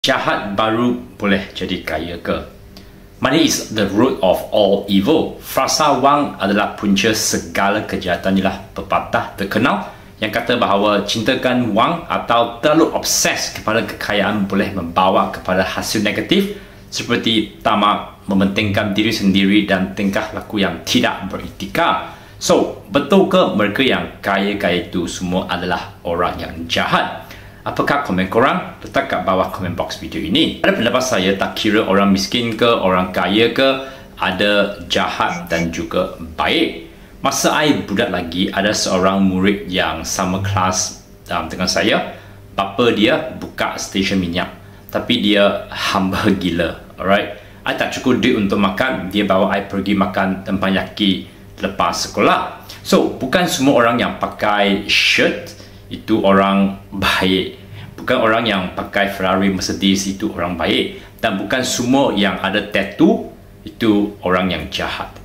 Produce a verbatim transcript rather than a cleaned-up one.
Jahat baru boleh jadi kaya ke? Money is the root of all evil. Frasa wang adalah punca segala kejahatan. Inilah pepatah terkenal yang kata bahawa cintakan wang atau terlalu obses kepada kekayaan boleh membawa kepada hasil negatif seperti tamak, mementingkan diri sendiri dan tingkah laku yang tidak beretika. So, betul ke mereka yang kaya-kaya itu semua adalah orang yang jahat? Apakah komen korang? Letak kat bawah komen box video ini. Pada pendapat saya, tak kira orang miskin ke, orang kaya ke, ada jahat dan juga baik. Masa saya budak lagi, ada seorang murid yang sama kelas um, dengan saya. Bapa dia buka stesen minyak, tapi dia hamba gila. Alright, saya tak cukup duit untuk makan, dia bawa saya pergi makan teppanyaki lepas sekolah. So, bukan semua orang yang pakai shirt itu orang baik. Bukan orang yang pakai Ferrari, Mercedes itu orang baik. Dan bukan semua yang ada tattoo itu orang yang jahat.